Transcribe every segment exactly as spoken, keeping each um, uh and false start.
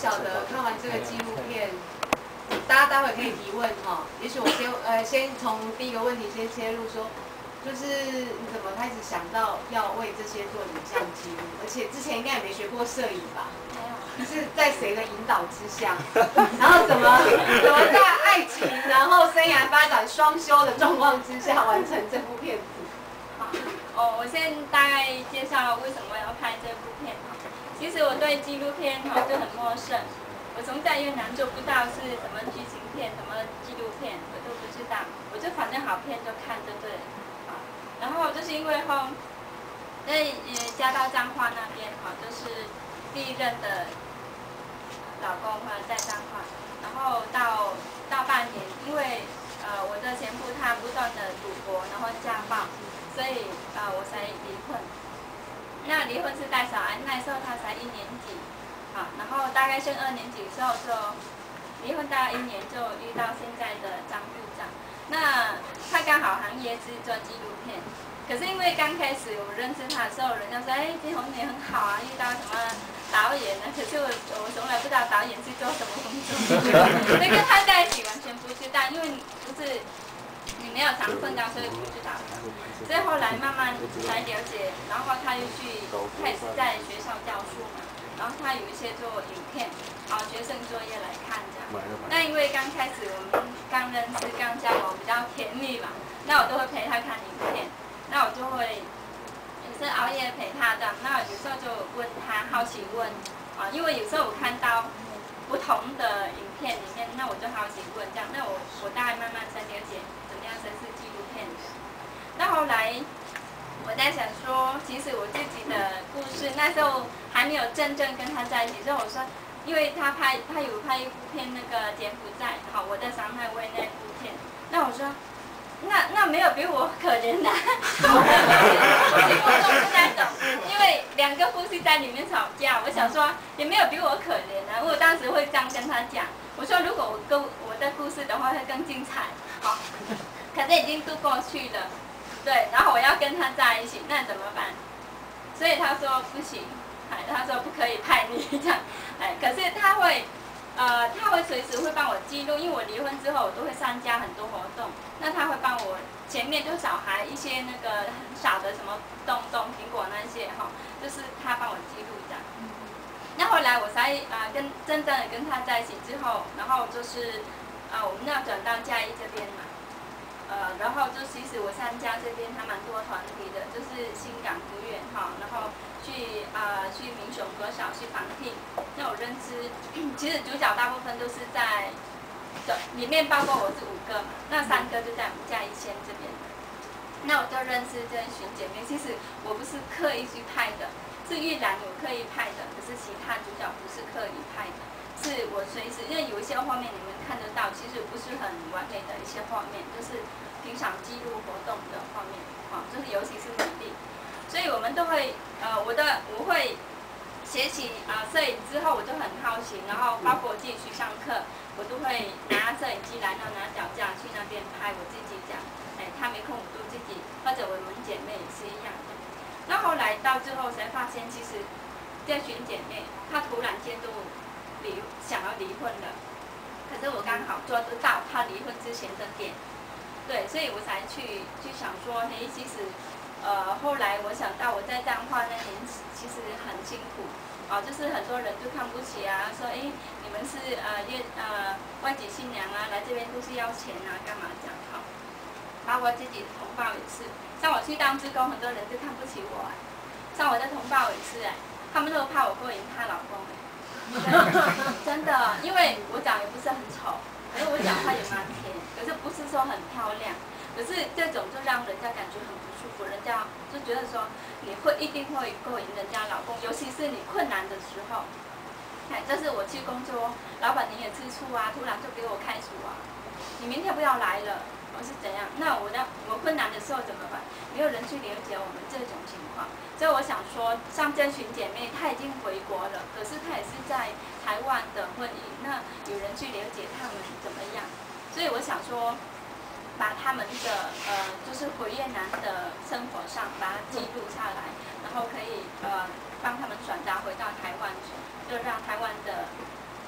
晓得看完这个纪录片，大家待会可以提问哈。也许我先呃先从第一个问题先切入说，就是你怎么开始想到要为这些做影像记录？而且之前应该也没学过摄影吧？没有。是在谁的引导之下？然后怎么怎么在爱情然后生涯发展双修的状况之下完成这部片子？ 好，哦，我先大概介绍为什么要拍这部片哈。其实我对纪录片哈就很陌生，我从在越南就不知道是什么剧情片、什么纪录片，我都不知道，我就反正好片就看就对了啊。然后就是因为哈，在呃嫁到彰化那边哈，就是第一任的老公哈在彰化，然后到到半年，因为呃我的前夫他不断的赌博，然后家暴，所以呃我才离婚。那离婚是带小孩，那时候他才一年级，好，然后大概升二年级的时候就离婚，大概一年就遇到现在的张部长。那他刚好行业是做纪录片，可是因为刚开始我认识他的时候，人家说哎，金红你很好啊，遇到什么导演呢？可是我我从来不知道导演是做什么工作，所以跟他在一起完全不知道，因为不是。你没有常碰到，所以不知道的。所以后来慢慢来了解，然后他又去开始在学校教书嘛，然后他有一些做影片，啊学生作业来看这样。那因为刚开始我们刚认识、刚交往比较甜蜜嘛，那我都会陪他看影片，那我就会有时候熬夜陪他的，那有时候就问他，好奇问啊，因为有时候我看到不同的影片里面，那我就好奇问这样，那我我大概慢慢才了解。才是纪录片的。那后来我在想说，其实我自己的故事那时候还没有真正跟他在一起，所以我说，因为他拍他有拍一部片那个柬埔寨，好，我的伤害为那部片，那我说，那那没有比我可怜的，我情况都是那种，因为两个夫妻在里面吵架，我想说也没有比我可怜的，我当时会这样跟他讲，我说如果我跟我的故事的话会更精彩，好。可是已经度过去了，对，然后我要跟他在一起，那怎么办？所以他说不行，哎，他说不可以拍你这样，哎，可是他会，呃，他会随时会帮我记录，因为我离婚之后我都会参加很多活动，那他会帮我前面就小孩一些那个很小的什么东东苹果那些哈，就是他帮我记录这样。那后来我才啊、呃、跟真正的跟他在一起之后，然后就是啊、呃、我们要转到嘉义这边嘛。呃，然后就其实我参加这边还蛮多团体的，就是新港福院哈，然后去啊、呃、去民雄国小去访听，那我认知，其实主角大部分都是在，里面包括我是五个嘛，那三个就在我们嘉义县这边，那我就认识这群姐妹。其实我不是刻意去拍的，是玉兰我刻意拍的，可是其他主角不是刻意拍的。是我随时，因为有一些画面你们看得到，其实不是很完美的一些画面，就是平常记录活动的画面，啊，就是尤其是美丽，所以我们都会，呃，我的我会学习啊摄影之后，我就很好奇，然后包括我自己去上课，我都会拿摄影机来，然后拿脚架去那边拍我自己这样，哎，他没空我都自己，或者我们姐妹也是一样的。那后来到最后才发现，其实这群姐妹她突然间都。离想要离婚了，可是我刚好抓得到他离婚之前的点，对，所以我才去去想说，嘿，其实，呃，后来我想到我在彰化那年其实很辛苦，啊、呃，就是很多人就看不起啊，说，哎，你们是呃越呃外籍新娘啊，来这边都是要钱啊，干嘛这样哈？包括自己的同胞也是，像我去当志工，很多人就看不起我、啊，像我的同胞也是哎，他们都怕我勾引她老公哎。真的，因为我长得也不是很丑，可是我讲话也蛮甜，可是不是说很漂亮，可是这种就让人家感觉很不舒服，人家就觉得说你会一定会勾引人家老公，尤其是你困难的时候，哎，这是我去工作，老板你也吃醋啊，突然就给我开除啊，你明天不要来了，我是怎样？那我的我困难的时候怎么办？没有人去了解我们这种情况。所以我想说，像这群姐妹，她已经回国了，可是她也是在台湾的婚姻，那有人去了解她们怎么样？所以我想说，把他们的呃，就是回越南的生活上，把它记录下来，然后可以呃帮他们转达回到台湾去，就让台湾的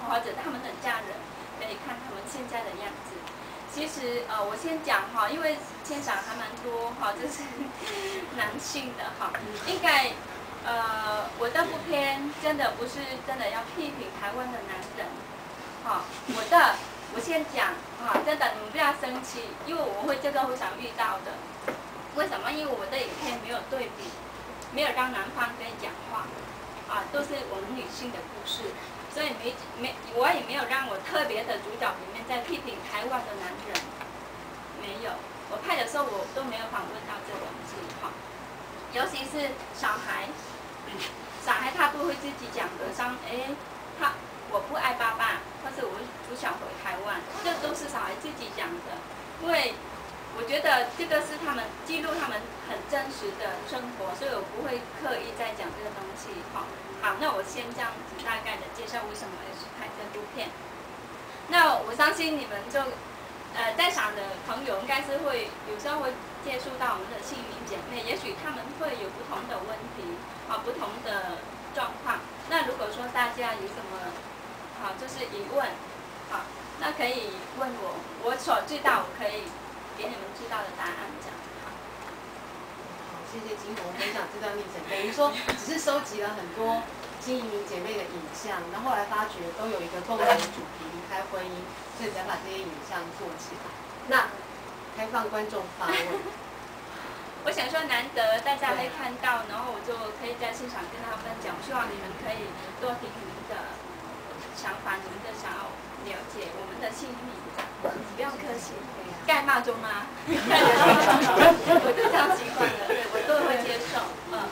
或者他们的家人，可以看他们现在的样子。其实呃，我先讲哈，因为现场还蛮多哈，就是男性的哈，应该呃，我的部片真的不是真的要批评台湾的男人，哈，我的我先讲哈，真的你们不要生气，因为我会这个会常遇到的。为什么？因为我的影片没有对比，没有让男方跟你讲话，啊，都是我们女性的故事。所以没没，我也没有让我特别的主角里面在批评台湾的男人，没有。我拍的时候我都没有访问到这个东西哈，尤其是小孩，小孩他不会自己讲的，像哎他我不爱爸爸，或者我不想回台湾，这都是小孩自己讲的，因为我觉得这个是他们记录他们很真实的生活，所以我不会刻意在讲这个东西哈。好，那我先这样子大概的介绍为什么要去拍这部片。那我相信你们就，呃，在场的朋友应该是会有时候会接触到我们的新民姐妹，也许他们会有不同的问题，啊，不同的状况。那如果说大家有什么，好，就是疑问，好，那可以问我，我所知道我可以给你们知道的答案这样。 谢谢金红分享这段历程，等于说只是收集了很多新移民姐妹的影像，然后后来发觉都有一个共同的主题，离开婚姻，所以才把这些影像做起来。那开放观众发问。 我想说难得大家会看到，然后我就可以在现场跟他分享。我希望你们可以多听你们的想法，你们的想要了解我们的新移民。不用客气，该骂就骂，我就这样习惯了，对我都会接受。嗯。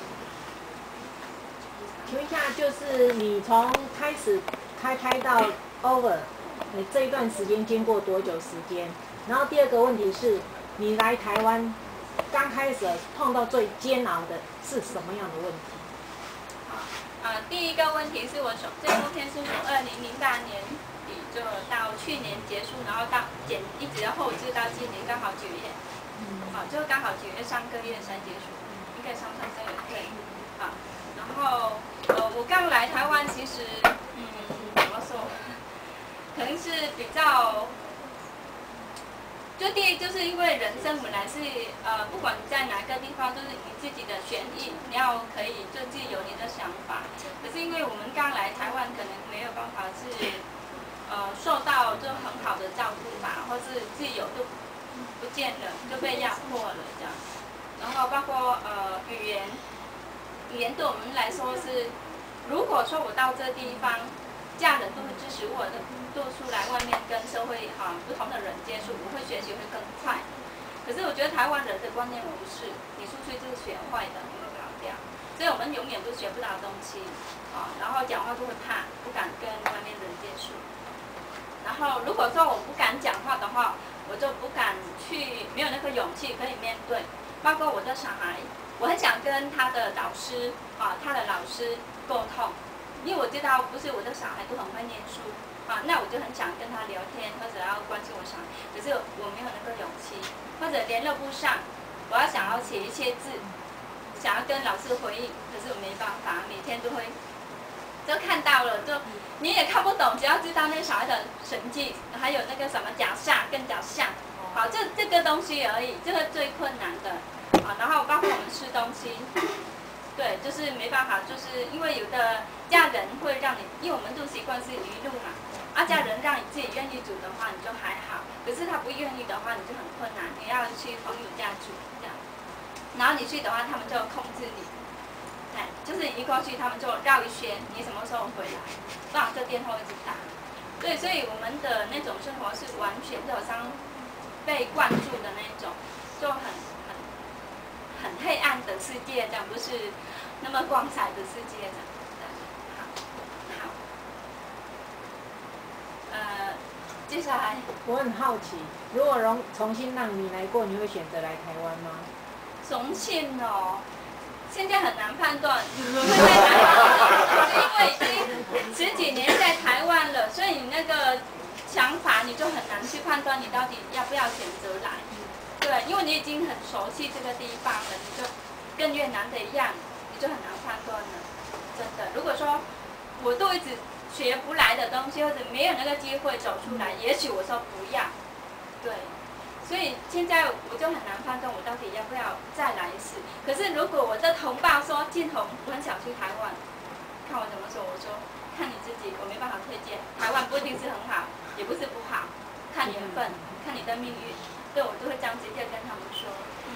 请问一下，就是你从开始开拍到 over， 你这一段时间经过多久时间？然后第二个问题是，你来台湾刚开始碰到最煎熬的是什么样的问题？ 好，呃，第一个问题是我从这部片是从二零零八年。就到去年结束，然后到剪一直到后置到今年刚好九月，好，就刚好九月上个月才结束，应该上上个月对，好，然后呃我刚来台湾，其实嗯怎么说，可能是比较，就第一就是因为人生本来是呃不管你在哪个地方都是你自己的权益，你要可以就自己有你的想法，可是因为我们刚来台湾，可能没有办法是。呃，受到就很好的照顾吧，或是自由都不见了，就被压迫了这样。然后包括呃语言，语言对我们来说是，如果说我到这地方，家人都会支持我的，都出来外面跟社会哈、啊、不同的人接触，我会学习会更快。可是我觉得台湾人的观念不是，你出去就是学坏的，你会跑掉，所以我们永远都学不到东西啊，然后讲话都会怕，不敢跟外面人接触。然后，如果说我不敢讲话的话，我就不敢去，没有那个勇气可以面对。包括我的小孩，我很想跟他的导师啊，他的老师沟通，因为我知道不是我的小孩都很会念书啊，那我就很想跟他聊天，或者要关心我小孩，可是我没有那个勇气，或者联络不上，我要想要写一些字，想要跟老师回应，可是我没办法，每天都会。就看到了，就你也看不懂，只要知道那个小孩的成绩，还有那个什么脚下跟脚下，好，这这个东西而已，这个最困难的，啊，然后包括我们吃东西，对，就是没办法，就是因为有的家人会让你，因为我们都习惯是鱼露嘛，啊，家人让你自己愿意煮的话，你就还好，可是他不愿意的话，你就很困难，你要去朋友家煮这样，然后你去的话，他们就控制你。就是一过去，他们就绕一圈，你什么时候回来？然后这电话一直打。对，所以我们的那种生活是完全就好像被灌注的那种，就很很很黑暗的世界，这样不是那么光彩的世界这样。好，好。呃，接下来我很好奇，如果重重新让你来过，你会选择来台湾吗？ 重庆哦。现在很难判断，会在台湾，因为已经十几年在台湾了，所以你那个想法你就很难去判断你到底要不要选择来。对，因为你已经很熟悉这个地方了，你就跟越南的一样，你就很难判断了。真的，如果说我都一直学不来的东西，或者没有那个机会走出来，也许我说不要，对。所以现在我就很难判断我到底要不要再来一次。可是如果我的同伴说静红，我很想去台湾，看我怎么说。我说看你自己，我没办法推荐。台湾不一定是很好，也不是不好，看缘分，看你的命运。对，我就会这样直接跟他们说。嗯、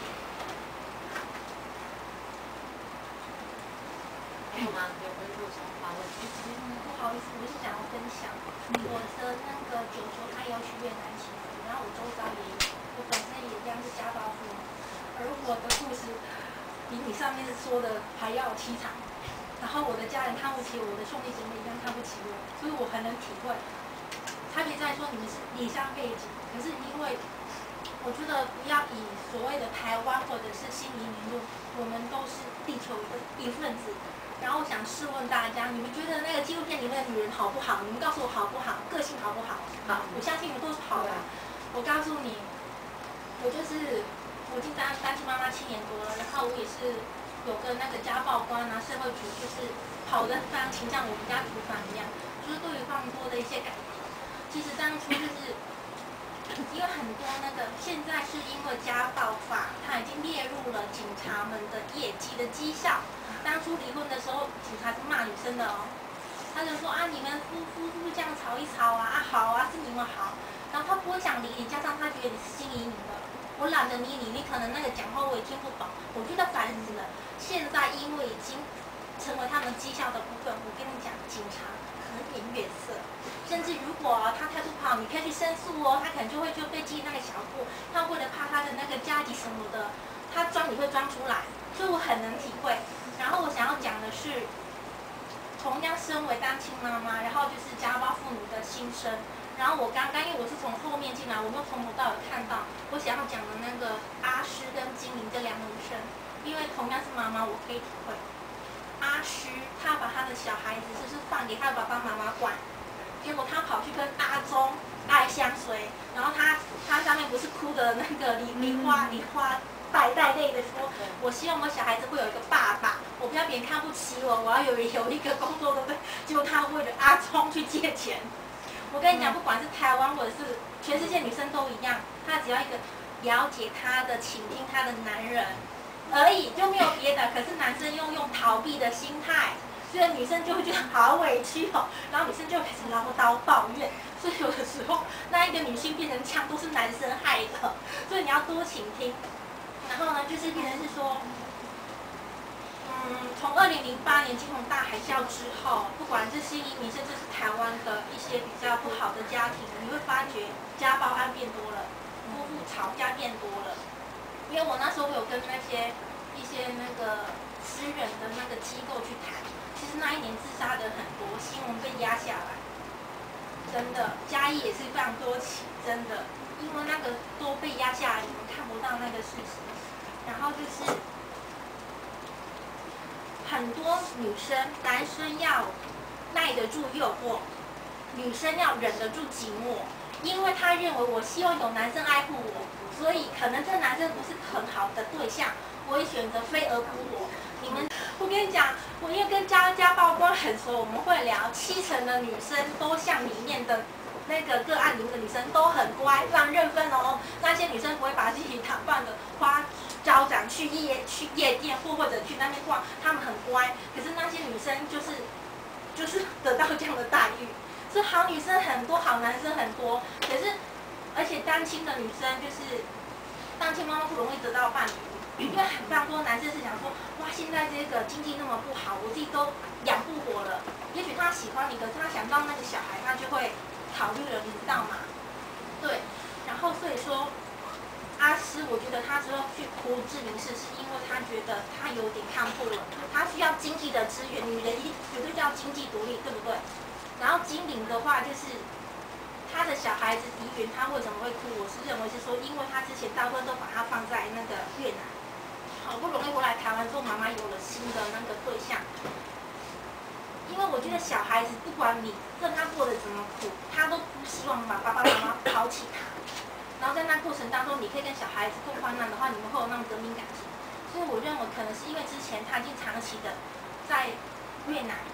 还有吗？有回复想发问？ 不好意思，我是想要分享我的那个九球，他要去越南祈福，然后我周遭也有。我本身也这样是家暴妇女，而我的故事比你上面说的还要凄惨。然后我的家人看不起我，我的兄弟姐妹一样看不起我，所以我很能体会。差别在说你们是离乡背景，可是因为我觉得不要以所谓的台湾或者是新移民论，我们都是地球的一份子。然后我想试问大家，你们觉得那个纪录片里面的女人好不好？你们告诉我好不好？个性好不好？好，我相信你们都是好的。我告诉你。我就是我已经当单亲妈妈七年多了，然后我也是有跟那个家暴官啊、社会局就是跑得非常倾向我们家主管一样，就是对于非常多的一些改革。其实当初就是因为很多那个现在是因为家暴法，它已经列入了警察们的业绩的绩效。当初离婚的时候，警察是骂女生的哦，他就说啊，你们夫夫妇这样吵一吵啊，啊好啊，是你们好。然后他不会想理你，加上他觉得你是新移民的。我懒得理你，你可能那个讲话我也听不懂，我觉得烦死了。现在因为已经成为他们绩效的部分，我跟你讲，警察可以越色，甚至如果他态度不好，你可以去申诉哦，他可能就会就被记那个小过，他为了怕他的那个加级什么的，他装你会装出来，所以我很能体会。然后我想要讲的是，同样身为单亲妈妈，然后就是家暴妇女的心声。然后我刚刚因为我是从后面进来，我没有从头到尾看到我想要讲的那个阿诗跟金玲这两个女生，因为同样是妈妈，我可以体会。阿诗她把她的小孩子就是放给她的爸爸妈妈管，结果她跑去跟阿忠爱相随，然后她她上面不是哭的那个梨梨花梨花带带泪的说，我希望我小孩子会有一个爸爸，我不要别人看不起我，我要有有一个工作，对不对？结果她为了阿忠去借钱。我跟你讲，不管是台湾或者是全世界女生都一样，她只要一个了解她的、倾听她的男人而已，就没有别的。可是男生又用逃避的心态，所以女生就会觉得好委屈哦，然后女生就开始唠叨抱怨。所以有的时候，那一个女性变成这样，都是男生害的。所以你要多倾听。然后呢，就是变成是说。嗯，从二零零八年金融大海啸之后，不管是新移民，甚至是台湾的一些比较不好的家庭，你会发觉家暴案变多了，夫妇吵架变多了。因为我那时候有跟那些一些那个私人的那个机构去谈，其实那一年自杀的很多，新闻被压下来，真的，嘉义也是非常多起，真的，因为那个都被压下来，你们看不到那个事实，然后就是。很多女生、男生要耐得住诱惑，女生要忍得住寂寞，因为他认为我希望有男生爱护我，所以可能这男生不是很好的对象，我会选择飞蛾扑火。你们，我跟你讲，我因为跟家家暴官很熟，我们会聊，七成的女生都像里面的那个个案里面的女生都很乖，非常认分哦。那些女生不会把自己打扮的花。招展去夜去夜店或或者去那边逛，她们很乖。可是那些女生就是就是得到这样的待遇，所以好女生很多，好男生很多。可是而且单亲的女生就是单亲妈妈不容易得到伴侣，因为很非常多男生是想说，哇，现在这个经济那么不好，我自己都养不活了。也许他喜欢你，可是他想到那个小孩，他就会考虑了，你知道吗？对，然后所以说。阿诗，我觉得他之后去哭志明市，是因为他觉得他有点看破了，他需要经济的资源，女人一绝对叫经济独立，对不对？然后金玲的话，就是他的小孩子迪云，他为什么会哭？我是认为是说，因为他之前大部分都把他放在那个越南，好不容易回来台湾之后，妈妈有了新的那个对象。因为我觉得小孩子不管你跟他过得怎么苦，他都不希望把爸爸妈妈抛弃他。然后在那过程当中，你可以跟小孩子共患难的话，你们会有那种革命感情。所以我认为可能是因为之前他已经长期的在越南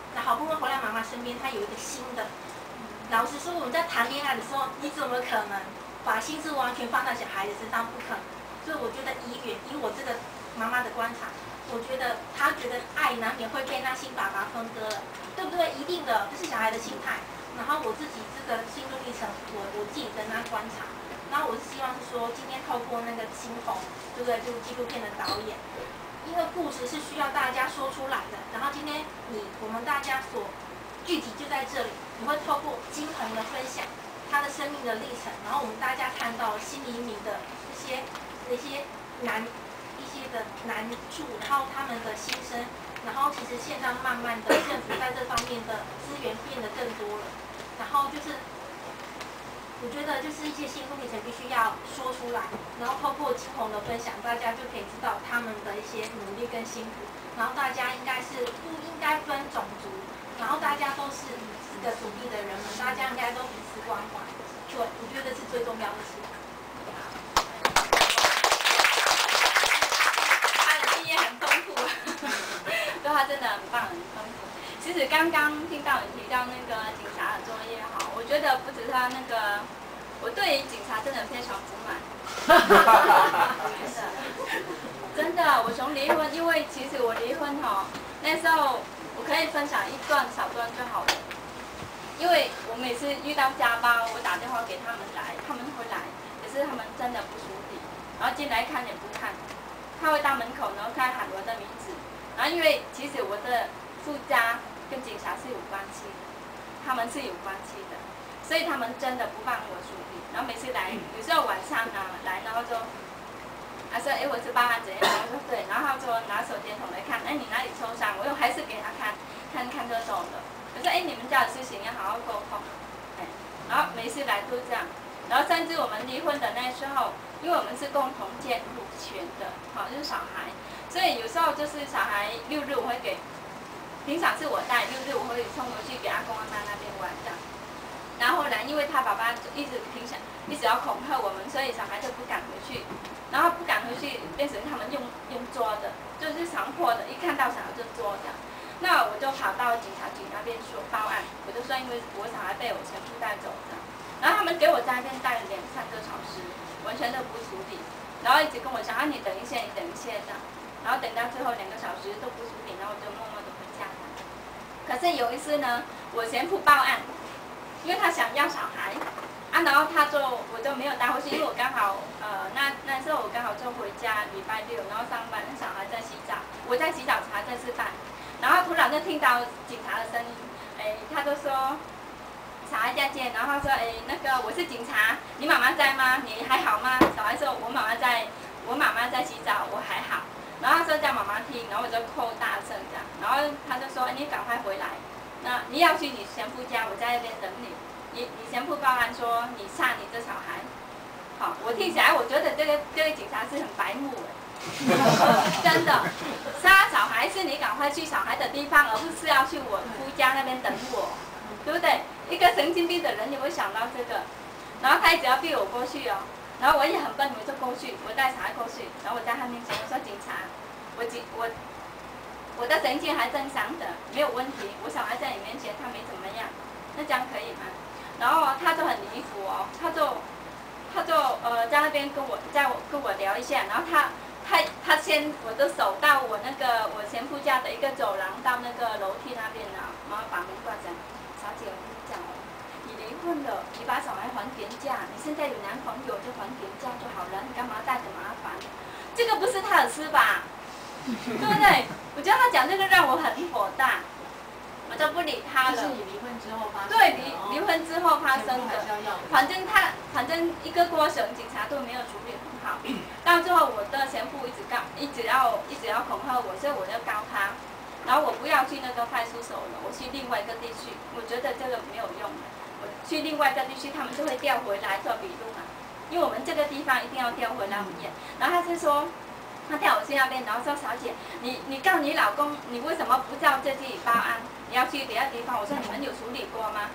那好不容易回来妈妈身边，她有一个新的。老实说，我们在谈恋爱的时候，你怎么可能把心思完全放在小孩子身上？不可能。所以我觉得以远以我这个妈妈的观察，我觉得她觉得爱难免会被那新爸爸分割了，对不对？一定的，这是小孩的心态。然后我自己这个心路历程，我我自己跟他观察。然后我是希望是说，今天透过那个青红，对不对？就是纪录片的导演，因为故事是需要大家说出来的。然后今天你我们大家所聚集就在这里，你会透过金红的分享，他的生命的历程，然后我们大家看到新移民的这些一些难一些的难处，然后他们的心声。然后其实现在慢慢的政府在这方面的资源变得更多了，然后就是我觉得就是一些心路历程必须要说出来，然后透过青红的分享，大家就可以知道他们的一些努力跟辛苦，然后大家应该是不应该分种族，然后大家都是这个土地的人们，大家应该都彼此关怀，对，我觉得是最重要的事。 他真的很棒，很丰富。其实刚刚听到你提到那个警察的作业哈，我觉得不止他那个，我对于警察真的非常不满。真的，真的，我从离婚，因为其实我离婚哈，那时候我可以分享一段小段就好了。因为我每次遇到家暴，我打电话给他们来，他们会来，可是他们真的不处理，然后进来看也不看，他会到门口然后开喊我的名字。然后因为其实我的夫家跟警察是有关系的，他们是有关系的，所以他们真的不帮我处理。然后每次来，有时候晚上啊来，然后就，他说哎我是报案怎样？我说对，然后他说拿手电筒来看，哎你哪里受伤？我又还是给他看，看看就走了。我说哎你们家的事情要好好沟通，哎，然后每次来都这样。然后甚至我们离婚的那时候，因为我们是共同监护权的，好就是小孩。所以有时候就是小孩六日我会给，平常是我带，六日我会送回去给阿公阿妈那边玩这样。然后后来因为他爸爸一直平常一直要恐吓我们，所以小孩就不敢回去。然后不敢回去，变成他们用用捉的，就是强迫的，一看到小孩就捉这样。那我就跑到警察局那边说报案，我就说因为我小孩被我前夫带走这样。然后他们给我在那边待了两三个小时，完全都不处理，然后一直跟我讲啊你等一下，你等一下这样。然后等到最后两个小时都不处理，然后我就默默的回家了。可是有一次呢，我前夫报案，因为他想要小孩，啊，然后他就我就没有带回去，因为我刚好呃那那时候我刚好就回家礼拜六，然后上班，小孩在洗澡，我在洗澡，小孩在吃饭，然后突然就听到警察的声音，哎，他就说小孩在见，然后他说哎那个我是警察，你妈妈在吗？你还好吗？小孩说我妈妈在，我妈妈在洗澡，我还好。然后他说叫妈妈听，然后我就扣大声这样，然后他就说你赶快回来，那你要去你前夫家，我在那边等你。你你前夫报案说你杀你这小孩，好，我听起来我觉得这个这个警察是很白目哎，真的，杀小孩是你赶快去小孩的地方，而不是要去我夫家那边等我，对不对？一个神经病的人也会想到这个，然后他一直要逼我过去哦。然后我也很笨，我就过去，我带小孩过去，然后我在他面前我说警察，我警我我的神经还正常的，没有问题，我小孩在你面前他没怎么样，那这样可以吗？然后他就很离谱哦，他就他就呃在那边跟我在我跟我聊一下，然后他他他牵我的手到我那个我前夫家的一个走廊到那个楼梯那边啊，然后把门关上，小姐我跟你讲哦。离婚了，你把小孩还原价，你现在有男朋友就还原价就好了，你干嘛带着麻烦？这个不是他的事吧？对不对？我觉得他讲这个让我很火大，我就不理他了。 就是你离婚之后发生的。 对，离离婚之后发生的。反正他，反正一个过程，警察都没有处理很好。到最后，我的前夫一直告，一直要，一直要恐吓我，所以我就告他。然后我不要去那个派出所了，我去另外一个地区。我觉得这个没有用的。我去另外一个地区，他们就会调回来做笔录嘛，因为我们这个地方一定要调回来我们验。然后他就说，他调我去那边，然后说小姐，你你告你老公，你为什么不叫这里报案？你要去别的地方？我说你们有处理过吗？我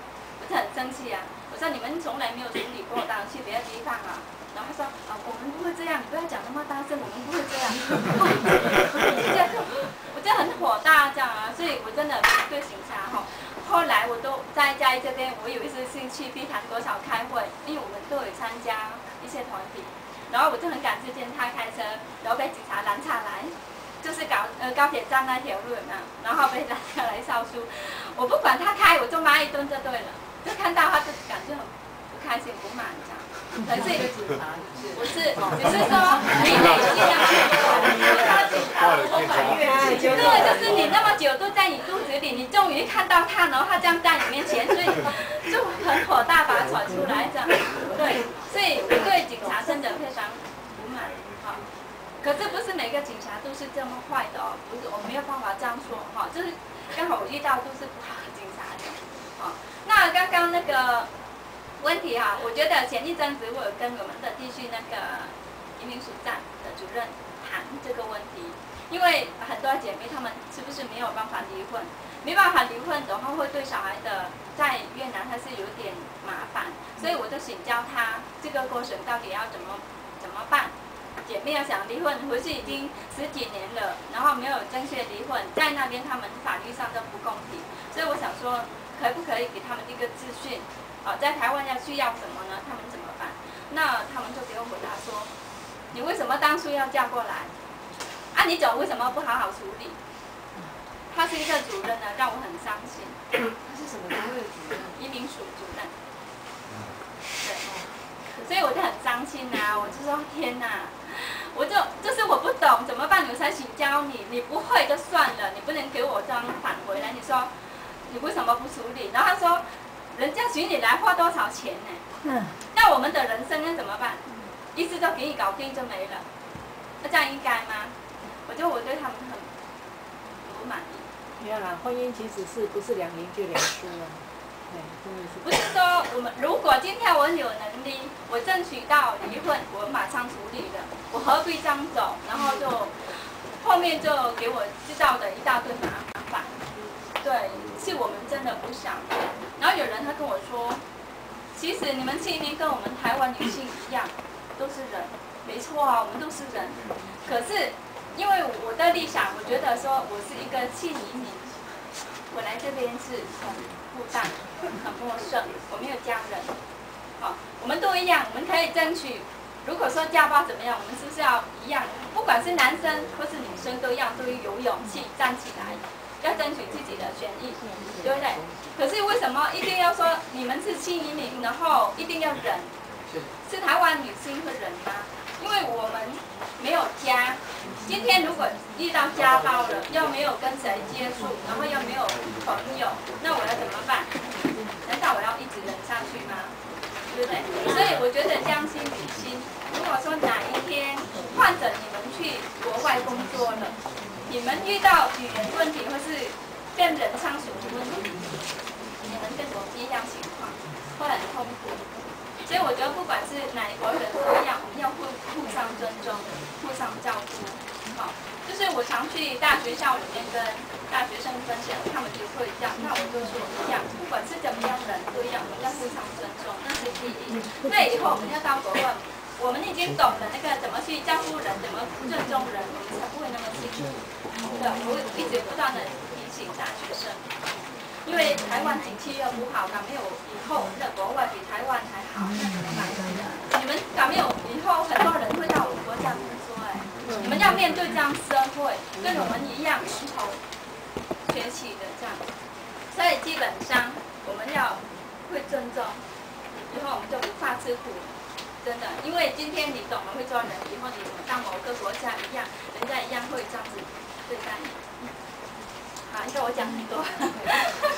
我就很生气啊！我说你们从来没有处理过，当然去别的地方啊。然后他说啊，我们不会这样，你不要讲那么大声，我们不会这样。我就我就很火大这样啊，所以我真的对警察哈。后来我都在嘉义这边，我有一次是去碧潭国小开会，因为我们都有参加一些团体，然后我就很赶时间，他开车，然后被警察拦下来。就是高呃高铁站那条路嘛，然后被拦下来上书，我不管他开，我就骂一顿就对了。就看到他就感觉很不开心、不满这样。可是警察不是，只是说你得尽量去他警察充满怨气。对，就是你那么久都在你肚子里，你终于看到他，然后他这样在你面前，所以就很火大，把他传出来这样。对，所以我对警察真的非常不满哈。可是不是每个警察都是这么坏的哦，不是，我没有办法这样说哈，就是刚好我遇到都是不好的警察的，哦。那刚刚那个问题哈，我觉得前一阵子我有跟我们的地区那个移民署站的主任谈这个问题，因为很多姐妹她们是不是没有办法离婚，没办法离婚的话会对小孩的在越南还是有点麻烦，所以我就请教他这个过程到底要怎么怎么办。姐妹要想离婚，回去已经十几年了，然后没有正确离婚，在那边他们法律上都不公平，所以我想说，可不可以给他们一个资讯？啊，在台湾要需要什么呢？他们怎么办？那他们就给我回答说，你为什么当初要嫁过来？啊，你走为什么不好好处理？他是一个主任呢，让我很伤心。 他是什么单位的主任？ 移民署主任。对。所以我就很伤心呐、啊，我就说天哪，我就就是我不懂怎么办，我才请教你，你不会就算了，你不能给我这样返回来，你说你为什么不处理？然后他说，人家请你来花多少钱呢？嗯，那我们的人生要怎么办？一次就给你搞定就没了，那这样应该吗？我觉得我对他们很不满意。 没有啦，婚姻其实是不是两赢就两输啊？ 不是说我们如果今天我有能力，我争取到离婚，我马上处理了，我何必这样走？然后就后面就给我制造的一大堆麻烦。对，是我们真的不想的。然后有人他跟我说，其实你们弃民跟我们台湾女性一样，都是人，没错啊，我们都是人。可是因为我的立场，我觉得说我是一个弃移民，我来这边是很孤单。很陌生，我没有家人，好、哦，我们都一样，我们可以争取。如果说家暴怎么样，我们是不是要一样？不管是男生或是女生都一样，都有勇气站起来，要争取自己的权益，对不对？可是为什么一定要说你们是新移民，然后一定要忍？是台湾女性会忍吗？因为我们没有家。今天如果遇到家暴了，又没有跟谁接触，然后又没有朋友，那我要怎么办？难道我要一直忍下去吗？对不对？所以我觉得将心比心，如果说哪一天换成你们去国外工作了，你们遇到语言问题或是跟人相处的问题，你们跟我一样情况，会很痛苦。所以我觉得不管是哪一国人都一样，我们要互互相尊重，互相照顾。好，就是我常去大学校里面跟大学生分享，他们就会这样，那我就说一样，不管是怎么样人都一样，我们要互相尊重，那是第一。那以后我们要到国外，我们已经懂得那个怎么去照顾人，怎么尊重人，我们才不会那么辛苦。对，我一直不断的提醒大学生。因为台湾景气又不好，敢没有以后那国外比台湾还好，那怎么办？你们敢没有以后很多人会到我们国家工作哎，你们要面对这样社会，跟我们一样从头学起的这样，所以基本上我们要会尊重，以后我们就不怕吃苦，真的，因为今天你懂了会做人，以后你到某个国家一样，人家一样会这样子对待你。好，因为我讲很多。